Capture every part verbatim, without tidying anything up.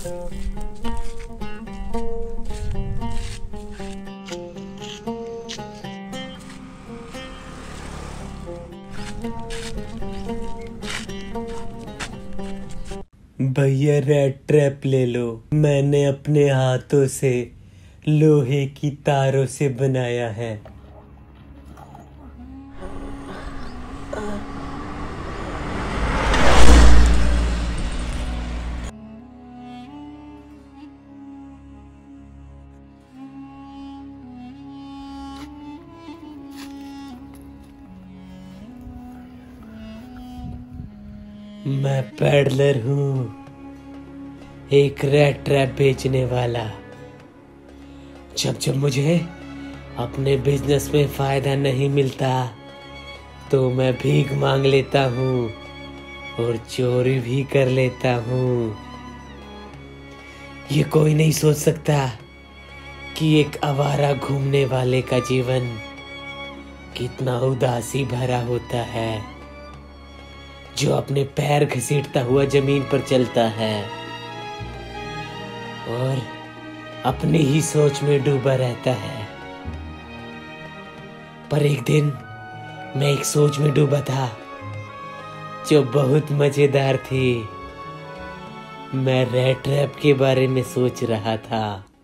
भैया red trap ले लो। मैंने अपने हाथों से लोहे की तारों से बनाया है। मैं पैडलर हूँ, एक रेड ट्रैप बेचने वाला। जब जब मुझे अपने बिजनेस में फायदा नहीं मिलता तो मैं भीख मांग लेता हूँ और चोरी भी कर लेता हूँ। ये कोई नहीं सोच सकता कि एक आवारा घूमने वाले का जीवन कितना उदासी भरा होता है, जो अपने पैर घसीटता हुआ जमीन पर चलता है और अपनी ही सोच में डूबा रहता है। पर एक दिन मैं एक सोच में डूबा था जो बहुत मजेदार थी। मैं रेड ट्रैप के बारे में सोच रहा था।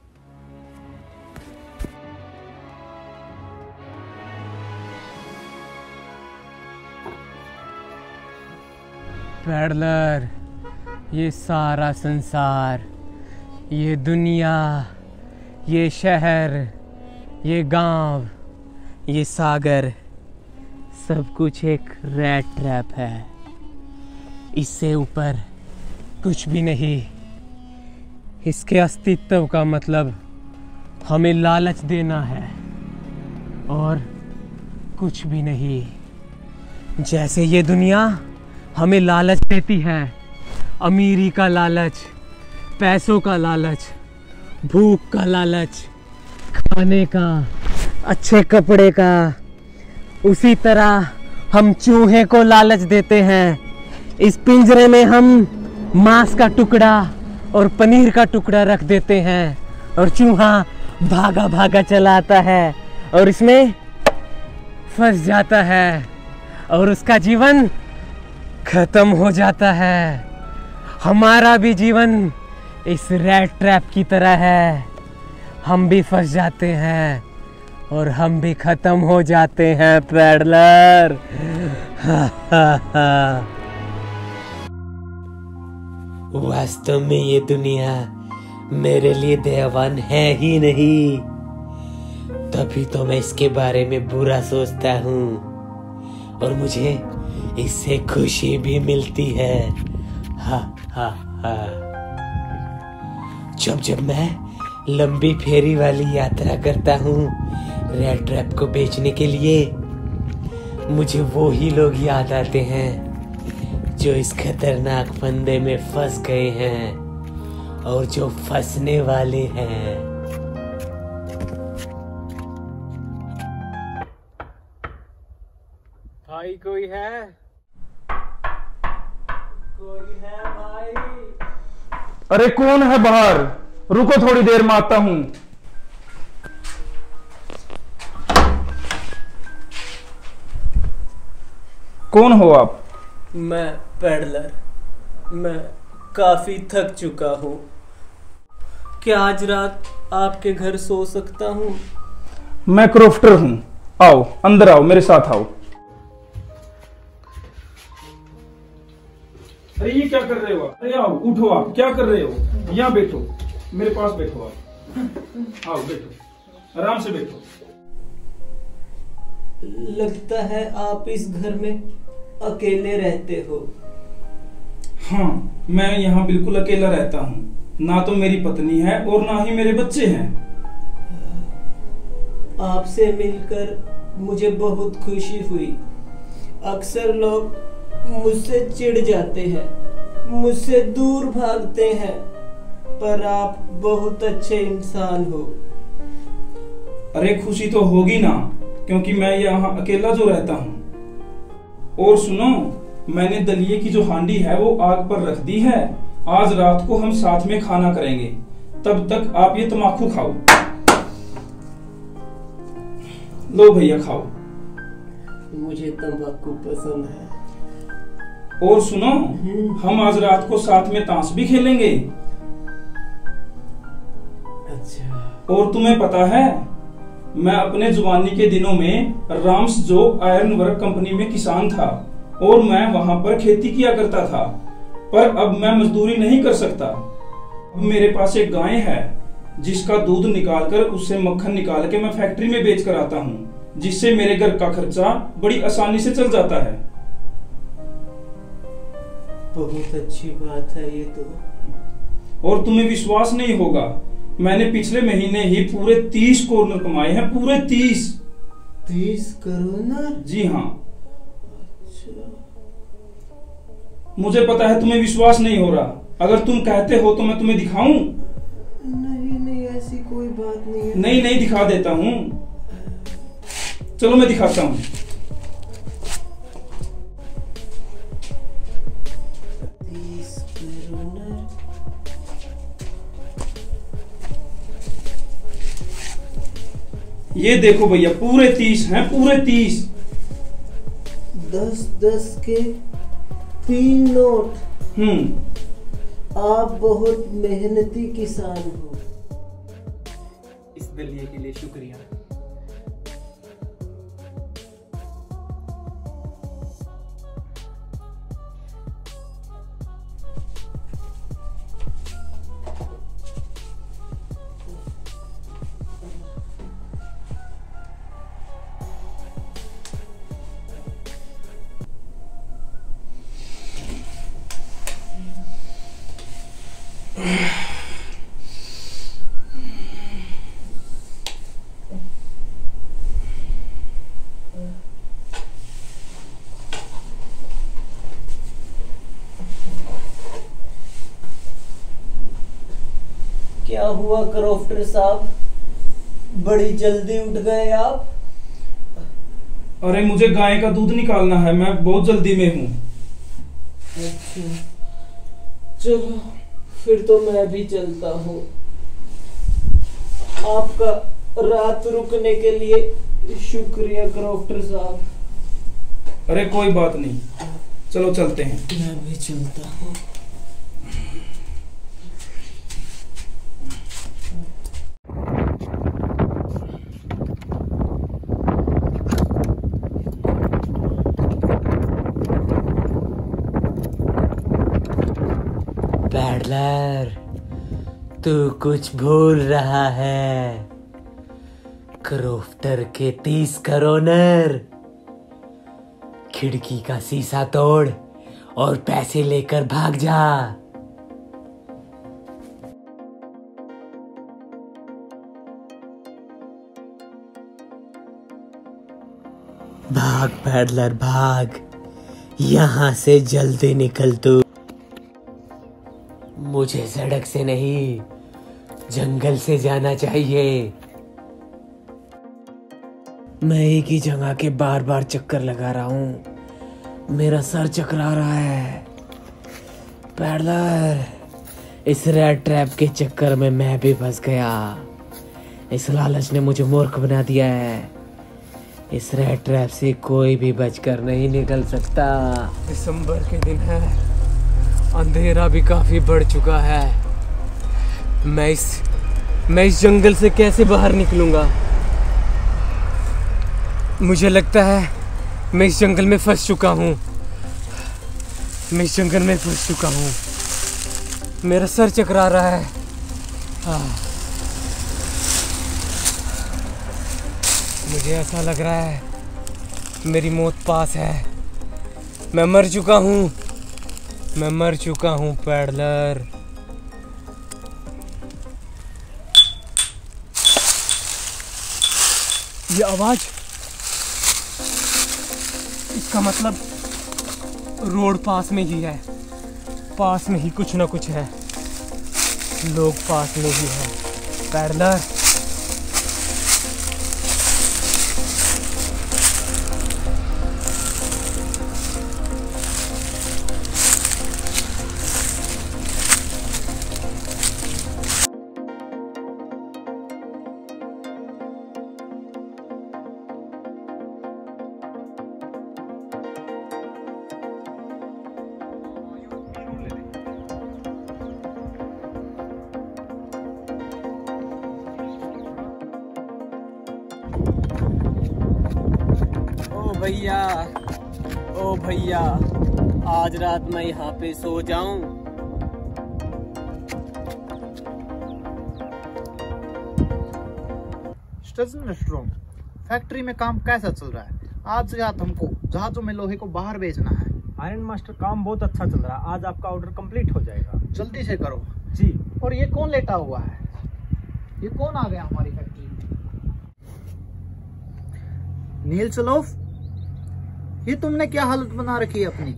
पैडलर, ये सारा संसार, ये दुनिया, ये शहर, ये गांव, ये सागर, सब कुछ एक रेड ट्रैप है। इससे ऊपर कुछ भी नहीं। इसके अस्तित्व का मतलब हमें लालच देना है और कुछ भी नहीं। जैसे ये दुनिया हमें लालच देती है, अमीरी का लालच, पैसों का लालच, भूख का लालच, खाने का, अच्छे कपड़े का, उसी तरह हम चूहे को लालच देते हैं। इस पिंजरे में हम मांस का टुकड़ा और पनीर का टुकड़ा रख देते हैं और चूहा भागा भागा चला आता है और इसमें फंस जाता है और उसका जीवन खत्म हो जाता है। हमारा भी जीवन इस रेड ट्रैप की तरह है। हम भी फंस जाते हैं और हम भी खत्म हो जाते हैं पैडलर। वास्तव में ये दुनिया मेरे लिए दयावान है ही नहीं, तभी तो मैं इसके बारे में बुरा सोचता हूँ और मुझे इससे खुशी भी मिलती है। हा हा हा। जब जब मैं लंबी फेरी वाली यात्रा करता हूँ रेड ट्रैप को बेचने के लिए, मुझे वो ही लोग याद आते हैं जो इस खतरनाक फंदे में फंस गए हैं और जो फंसने वाले हैं। भाई कोई है? कोई है भाई? अरे कौन है बाहर? रुको थोड़ी देर में आता हूं। कौन हो आप? मैं पैडलर। मैं काफी थक चुका हूँ। क्या आज रात आपके घर सो सकता हूँ? मैं क्रॉफ्टर हूं। आओ अंदर आओ, मेरे साथ आओ। अरे ये क्या कर रहे हो? अरे आओ, उठो। आप क्या कर रहे हो? यहाँ बैठो, मेरे पास बैठो। आप आओ, बैठो, आराम से बैठो। लगता है आप इस घर में अकेले रहते हो। हाँ, मैं यहाँ बिल्कुल अकेला रहता हूँ। ना तो मेरी पत्नी है और ना ही मेरे बच्चे हैं। आपसे मिलकर मुझे बहुत खुशी हुई। अक्सर लोग मुझसे चिढ़ जाते हैं, मुझसे दूर भागते हैं, पर आप बहुत अच्छे इंसान हो। अरे खुशी तो होगी ना, क्योंकि मैं यहाँ अकेला जो रहता हूँ। और सुनो, मैंने दलिये की जो हांडी है वो आग पर रख दी है आज रात को हम साथ में खाना करेंगे, तब तक आप ये तम्बाकू खाओ। लो भैया खाओ। मुझे तंबाकू पसंद है। और सुनो, हम आज रात को साथ में ताश भी खेलेंगे। अच्छा। और तुम्हें पता है, मैं अपने जवानी के दिनों में राम्स जो आयरन वर्क कंपनी में किसान था और मैं वहां पर खेती किया करता था, पर अब मैं मजदूरी नहीं कर सकता। अब मेरे पास एक गाय है जिसका दूध निकालकर उससे मक्खन निकाल के मैं फैक्ट्री में बेच कर आता हूँ, जिससे मेरे घर का खर्चा बड़ी आसानी से चल जाता है। बहुत अच्छी बात है ये तो। और तुम्हें विश्वास नहीं होगा, मैंने पिछले महीने ही पूरे तीस करोड़ कमाए हैं। पूरे तीस तीस करोड़? जी हाँ। अच्छा। मुझे पता है तुम्हें विश्वास नहीं हो रहा, अगर तुम कहते हो तो मैं तुम्हें दिखाऊं? नहीं नहीं, ऐसी कोई बात नहीं है। नहीं नहीं, दिखा देता हूँ। चलो मैं दिखाता हूँ। ये देखो भैया, पूरे तीस हैं, पूरे तीस। दस दस के तीन नोट। हम्म। आप बहुत मेहनती किसान हो। इस दलिए के लिए शुक्रिया। क्या हुआ क्रॉफ्टर साहब, बड़ी जल्दी उठ गए आप? अरे मुझे गाय का दूध निकालना है, मैं बहुत जल्दी में हूँ। अच्छा, चलो फिर तो मैं भी चलता हूँ। आपका रात रुकने के लिए शुक्रिया क्रॉफ्टर साहब। अरे कोई बात नहीं, चलो चलते हैं। मैं भी चलता हूँ। पैडलर, तू कुछ भूल रहा है। क्रोफ्टर के तीस करोड़। खिड़की का शीशा तोड़ और पैसे लेकर भाग जा। भाग पैडलर भाग, यहां से जल्दी निकल तू। मुझे सड़क से नहीं, जंगल से जाना चाहिए। मैं एक ही जगह के बार बार चक्कर लगा रहा हूँ, मेरा सर चकरा रहा है। पैडलर, इस रेड ट्रैप के चक्कर में मैं भी फंस गया। इस लालच ने मुझे मूर्ख बना दिया है। इस रेड ट्रैप से कोई भी बचकर नहीं निकल सकता। दिसंबर के दिन है, अंधेरा भी काफी बढ़ चुका है। मैं इस मैं इस जंगल से कैसे बाहर निकलूंगा? मुझे लगता है मैं इस जंगल में फंस चुका हूँ। मैं इस जंगल में फंस चुका हूँ। मेरा सर चकरा रहा है। हाँ। मुझे ऐसा लग रहा है मेरी मौत पास है। मैं मर चुका हूँ। मैं मर चुका हूँ पैडलर। ये आवाज, इसका मतलब रोड पास में ही है। पास में ही कुछ ना कुछ है। लोग पास में ही है। पैडलर, ओ भैया, ओ भैया, आज रात मैं यहाँ पे सो जाऊं? स्ट्रोम, फैक्ट्री में काम कैसा चल रहा है? आज रात हमको जहाजों में लोहे को बाहर भेजना है। आयरन मास्टर, काम बहुत अच्छा चल रहा है। आज आपका ऑर्डर कंप्लीट हो जाएगा। जल्दी से करो जी। और ये कौन लेटा हुआ है? ये कौन आ गया हमारी फैक्ट्री में? नील सलोफ, ये तुमने क्या हालत बना रखी है अपनी?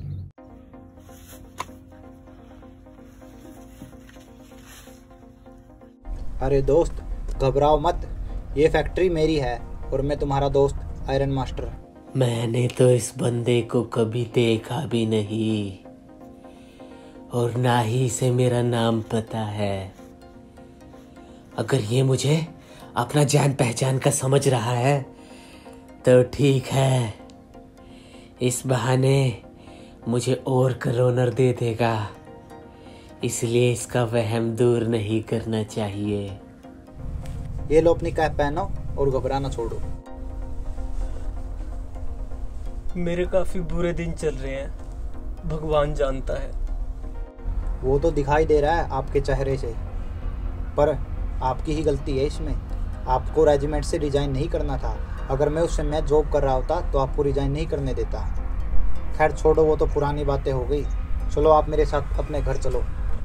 अरे दोस्त, घबराओ मत, ये फैक्ट्री मेरी है और मैं तुम्हारा दोस्त आयरन मास्टर। मैंने तो इस बंदे को कभी देखा भी नहीं और ना ही इसे मेरा नाम पता है। अगर ये मुझे अपना जान पहचान का समझ रहा है तो ठीक है, इस बहाने मुझे और करोनर दे देगा, इसलिए इसका वहम दूर नहीं करना चाहिए। ये लो अपनी कैप पहनो और घबराना छोड़ो। मेरे काफी बुरे दिन चल रहे हैं, भगवान जानता है। वो तो दिखाई दे रहा है आपके चेहरे से, पर आपकी ही गलती है इसमें। आपको रेजिमेंट से रिजाइन नहीं करना था। अगर मैं उस समय जॉब कर रहा होता तो आपको रिजाइन नहीं करने देता। खैर छोड़ो, वो तो पुरानी बातें हो गई। चलो आप मेरे साथ अपने घर चलो।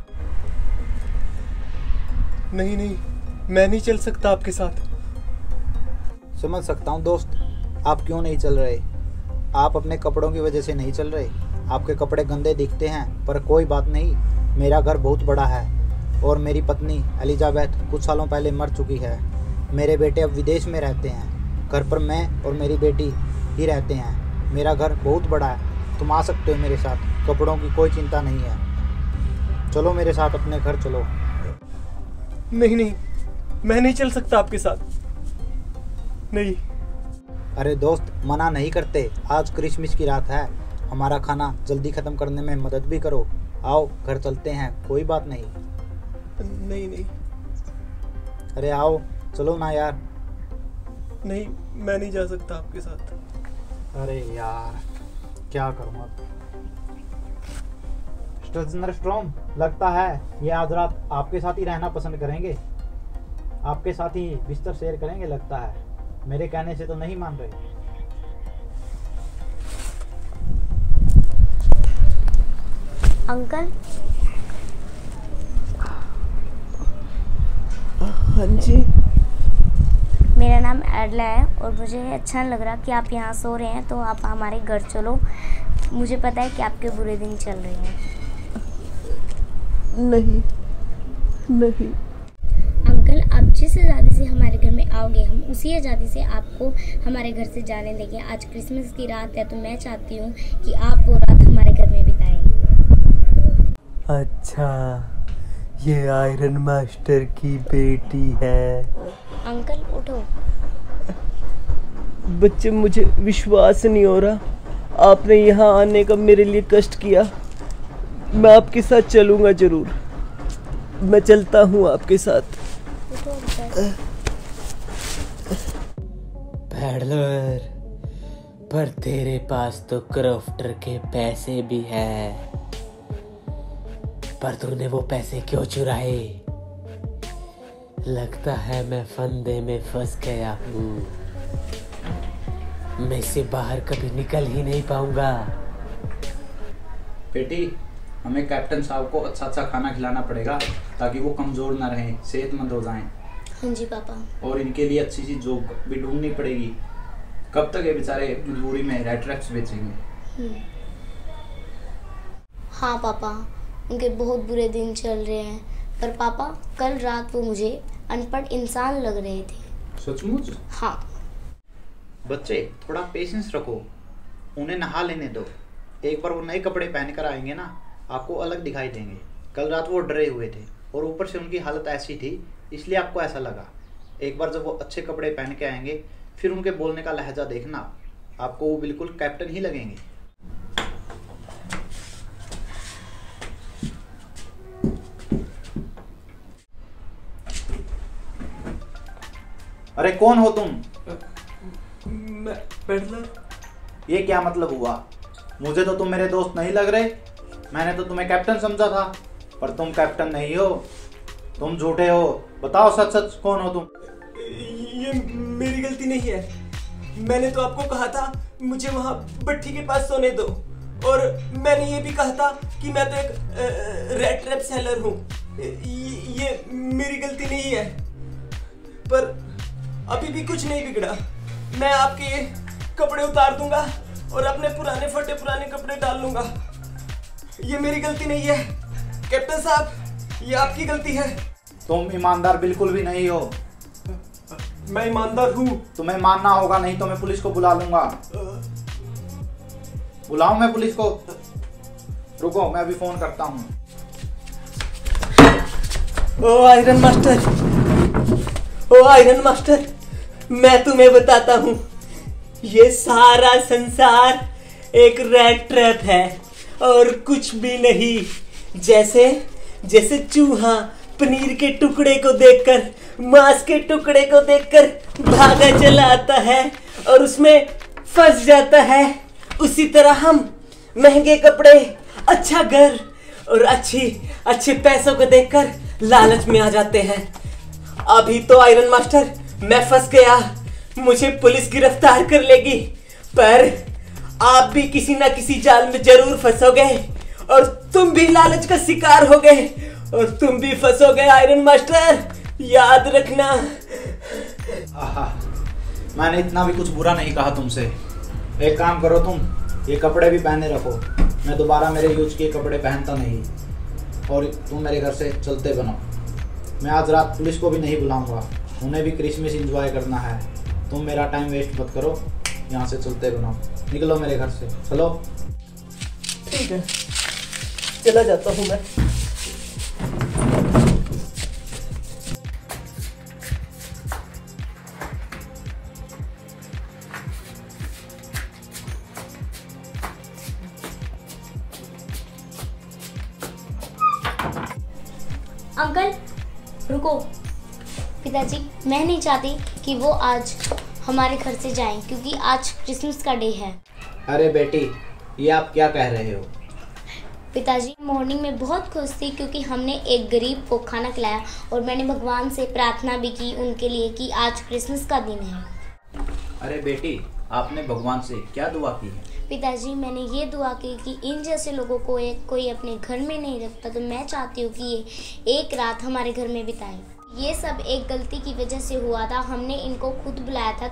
नहीं नहीं, मैं नहीं चल सकता आपके साथ। समझ सकता हूँ दोस्त, आप क्यों नहीं चल रहे। आप अपने कपड़ों की वजह से नहीं चल रहे। आपके कपड़े गंदे दिखते हैं, पर कोई बात नहीं, मेरा घर बहुत बड़ा है और मेरी पत्नी एलिजाबेथ कुछ सालों पहले मर चुकी है। मेरे बेटे अब विदेश में रहते हैं। घर पर मैं और मेरी बेटी ही रहते हैं। मेरा घर बहुत बड़ा है, तुम आ सकते हो मेरे साथ, कपड़ों की कोई चिंता नहीं है। चलो मेरे साथ अपने घर चलो। नहीं नहीं, मैं नहीं चल सकता आपके साथ, नहीं। अरे दोस्त, मना नहीं करते, आज क्रिसमस की रात है। हमारा खाना जल्दी ख़त्म करने में मदद भी करो। आओ घर चलते हैं, कोई बात नहीं। नहीं नहीं अरे आओ, चलो ना यार। नहीं, मैं नहीं जा सकता आपके साथ। अरे यार, क्या करूँ अब। स्ट्रोम, लगता है ये आज रात आपके साथ ही रहना पसंद करेंगे, आपके साथ ही बिस्तर शेयर करेंगे लगता है। मेरे कहने से तो नहीं मान रहे। अंकल। हाँ जी। मेरा नाम एडला है और मुझे अच्छा लग रहा कि आप यहाँ सो रहे हैं, तो आप हमारे घर चलो। मुझे पता है कि आपके बुरे दिन चल रहे हैं। नहीं नहीं अंकल, आप जिस आज़ादी से हमारे घर में आओगे, हम उसी आज़ादी से आपको हमारे घर से जाने देंगे। आज क्रिसमस की रात है, तो मैं चाहती हूँ कि आप वो रात हमारे घर में बिताएं। अच्छा, ये आयरन मास्टर की बेटी है। अंकल उठो। बच्चे, मुझे विश्वास नहीं हो रहा आपने यहाँ आने का मेरे लिए कष्ट किया। मैं आपके साथ चलूँगा जरूर, मैं चलता हूँ आपके साथ। पैडलर, पर तेरे पास तो क्रॉफ्टर के पैसे भी हैं, पर तूने वो पैसे क्यों चुराए? लगता है मैं फंदे में फंस गया हूँ, मैं इससे बाहर कभी निकल ही नहीं पाऊंगा। बेटी, हमें कैप्टन साहब को अच्छा अच्छा खाना खिलाना पड़ेगा ताकि वो कमज़ोर ना रहें, सेहतमंद हो जाएं। हाँ जी पापा। और इनके लिए अच्छी सी जॉब भी ढूंढनी पड़ेगी। कब तक ये बेचारे मजबूरी में रेड ट्रैप्स बेचेंगे। हाँ पापा, उनके बहुत बुरे दिन चल रहे हैं। पर पापा, कल रात वो मुझे अनपढ़ इंसान लग रहे थे। सचमुच? हाँ। बच्चे, थोड़ा पेशेंस रखो, उन्हें नहा लेने दो। एक बार वो नए कपड़े पहन कर आएंगे ना, आपको अलग दिखाई देंगे। कल रात वो डरे हुए थे और ऊपर से उनकी हालत ऐसी थी, इसलिए आपको ऐसा लगा। एक बार जब वो अच्छे कपड़े पहन के आएंगे, फिर उनके बोलने का लहजा देखना, आपको वो बिल्कुल कैप्टन ही लगेंगे। अरे कौन हो तुम? मैं पेडलर। ये क्या मतलब हुआ? मुझे तो तुम मेरे दोस्त नहीं लग रहे। मैंने तो तुम्हें कैप्टन समझा था, पर तुम कैप्टन नहीं हो, तुम झूठे हो। बताओ सच सच कौन हो तुम? ये मेरी गलती नहीं है। मैंने तो आपको कहा था मुझे वहाँ भट्टी के पास सोने दो, और मैंने ये भी कहा था कि मैं तो एक रेड ट्रैप सेलर हूँ। ये मेरी गलती नहीं है, पर अभी भी कुछ नहीं बिगड़ा। मैं आपके ये कपड़े उतार दूंगा और अपने पुराने फटे पुराने कपड़े डाल लूंगा। ये मेरी गलती नहीं है कैप्टन साहब, ये आपकी गलती है। तुम ईमानदार बिल्कुल भी नहीं हो। मैं ईमानदार हूँ। तुम्हें मानना होगा, नहीं तो मैं पुलिस को बुला लूंगा। बुलाऊं मैं पुलिस को? रुको, मैं अभी फोन करता हूँ। ओ आयरन मास्टर, ओ आयरन मास्टर, मैं तुम्हें बताता हूँ, ये सारा संसार एक रेड ट्रैप है और कुछ भी नहीं। जैसे जैसे चूहा पनीर के टुकड़े को देखकर, मांस के टुकड़े को देखकर भागा चला आता है और उसमें फंस जाता है, उसी तरह हम महंगे कपड़े, अच्छा घर और अच्छी अच्छे पैसों को देखकर लालच में आ जाते हैं। अभी तो आयरन मास्टर मैं फंस गया, मुझे पुलिस गिरफ्तार कर लेगी, पर आप भी किसी ना किसी जाल में जरूर फंसोगे और तुम भी लालच का शिकार हो गए और तुम भी फंसोगे आयरन मास्टर, याद रखना। आहा, मैंने इतना भी कुछ बुरा नहीं कहा तुमसे। एक काम करो, तुम ये कपड़े भी पहने रखो, मैं दोबारा मेरे यूज किए कपड़े पहनता नहीं, और तुम मेरे घर से चलते बनो। मैं आज रात पुलिस को भी नहीं बुलाऊंगा, उन्हें भी क्रिसमस एंजॉय करना है। तुम मेरा टाइम वेस्ट मत करो, यहाँ से चलते बनो, निकलो मेरे घर से, चलो। ठीक है, चला जाता हूँ मैं। अंकल रुको, पिताजी मैं नहीं चाहती कि वो आज हमारे घर से जाएं, क्योंकि आज क्रिसमस का डे है। अरे बेटी, ये आप क्या कह रहे हो? पिताजी मॉर्निंग में बहुत खुश थी क्योंकि हमने एक गरीब को खाना खिलाया और मैंने भगवान से प्रार्थना भी की उनके लिए कि आज क्रिसमस का दिन है। अरे बेटी, आपने भगवान से क्या दुआ की है? पिताजी मैंने ये दुआ की कि इन जैसे लोगों को एक कोई अपने घर में नहीं रखता, तो मैं चाहती हूँ कि ये एक रात हमारे घर में बिताएं। ये सब एक गलती की वजह से हुआ था, हमने इनको खुद बुलाया था।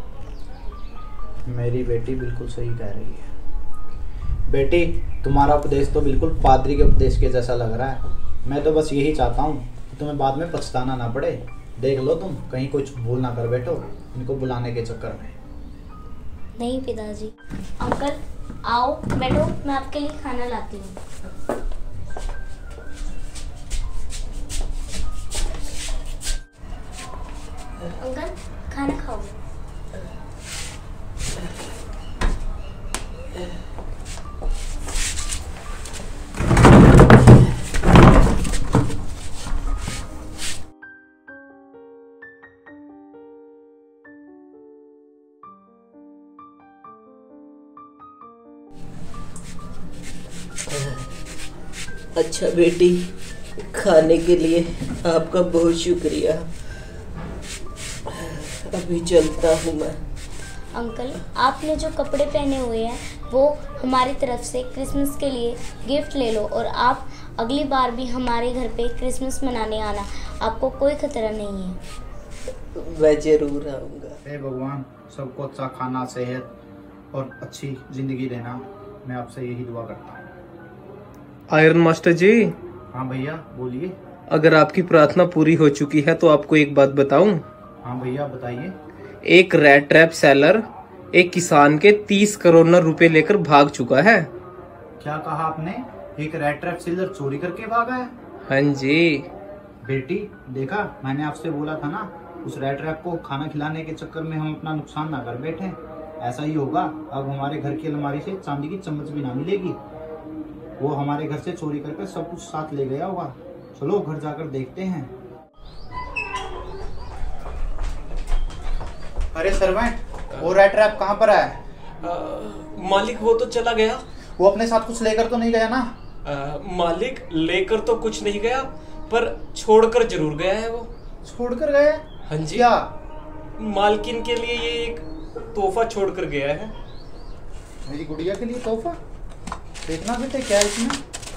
मेरी बेटी बिल्कुल सही कह रही है। बेटी, तुम्हारा उपदेश तो बिल्कुल पादरी के उपदेश के जैसा लग रहा है। मैं तो बस यही चाहता हूँ कि तुम्हें बाद में पछताना ना पड़े। देख लो तुम कहीं कुछ भूल ना कर बैठो इनको बुलाने के चक्कर में। नहीं पिताजी। अंकल आओ बैठो, मैं आपके लिए खाना लाती हूँ। अंकल खाना खाओ। अच्छा बेटी, खाने के लिए आपका बहुत शुक्रिया। अभी चलता हूँ मैं। अंकल आपने जो कपड़े पहने हुए हैं वो हमारी तरफ से क्रिसमस के लिए गिफ्ट ले लो, और आप अगली बार भी हमारे घर पे क्रिसमस मनाने आना, आपको कोई खतरा नहीं है। मैं जरूर आऊँगा। हे भगवान, सबको अच्छा खाना, सेहत और अच्छी जिंदगी देना, मैं आपसे यही दुआ करता हूँ। Iron master ji. हाँ भैया बोलिए। अगर आपकी प्रार्थना पूरी हो चुकी है तो आपको एक बात बताऊं। हाँ भैया बताइए। एक रेड ट्रैप सेलर एक किसान के तीस करोड़ रुपए लेकर भाग चुका है। क्या कहा आपने? एक रेड ट्रैप सेलर चोरी करके भागा है? हाँ जी। बेटी देखा, मैंने आपसे बोला था ना, उस रेड ट्रैप को खाना खिलाने के चक्कर में हम अपना नुकसान ना कर बैठे। ऐसा ही होगा, अब हमारे घर की अलमारी से चांदी की चम्मच भी ना मिलेगी। वो हमारे घर से चोरी करके सब कुछ साथ ले गया होगा। चलो घर जाकर देखते हैं। अरे सर्वेंट, वो रेड ट्रैप कहाँ पर है? मालिक वो तो चला गया। वो अपने साथ कुछ लेकर तो नहीं गया ना? आ, मालिक लेकर तो कुछ नहीं गया, पर छोड़कर जरूर गया है। वो छोड़कर गया? हाँ जी। क्या? मालकिन के लिए ये एक तोहफा छोड़कर गया है। मेरी गुड़िया के लिए तोहफा? देखना बेटे क्या है इसमें।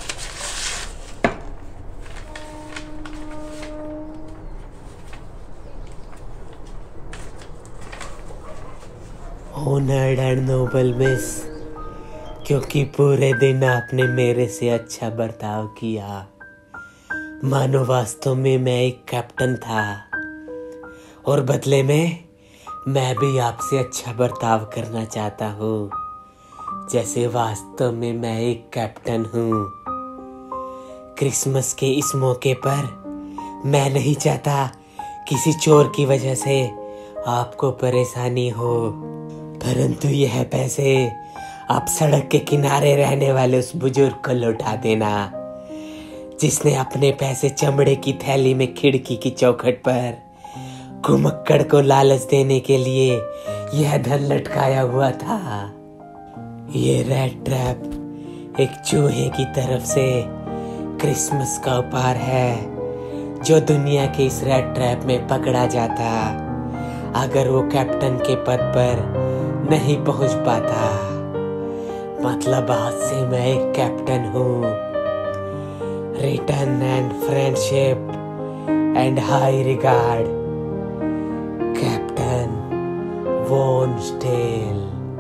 ऑनर्ड एंड नोबल मिस, क्योंकि पूरे दिन आपने मेरे से अच्छा बर्ताव किया। मानो वास्तव में मैं एक कैप्टन था और बदले में मैं भी आपसे अच्छा बर्ताव करना चाहता हूँ, जैसे वास्तव में मैं एक कैप्टन हूँ। क्रिसमस के इस मौके पर मैं नहीं चाहता किसी चोर की वजह से आपको परेशानी हो, परंतु यह पैसे आप सड़क के किनारे रहने वाले उस बुजुर्ग को लौटा देना, जिसने अपने पैसे चमड़े की थैली में खिड़की की चौखट पर घुमक्कड़ को लालच देने के लिए यह धन लटकाया हुआ था। ये रैट ट्रैप एक चूहे की तरफ से क्रिसमस का उपहार है, जो दुनिया के इस रैट ट्रैप में पकड़ा जाता अगर वो कैप्टन के पद पर नहीं पहुंच पाता। मतलब आज से मैं एक कैप्टन हूँ। Return and friendship and high regard, captain Von Stell.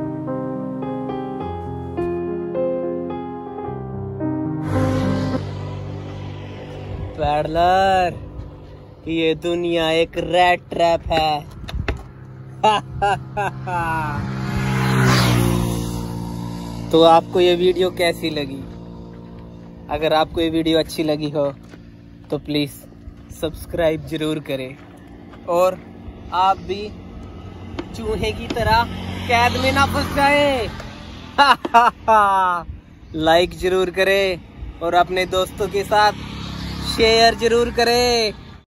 Peddler, ये दुनिया एक रैट ट्रैप है। तो आपको ये वीडियो कैसी लगी? अगर आपको ये वीडियो अच्छी लगी हो तो प्लीज सब्सक्राइब जरूर करें, और आप भी चूहे की तरह कैद में ना फंस जाए। लाइक जरूर करें और अपने दोस्तों के साथ शेयर जरूर करें।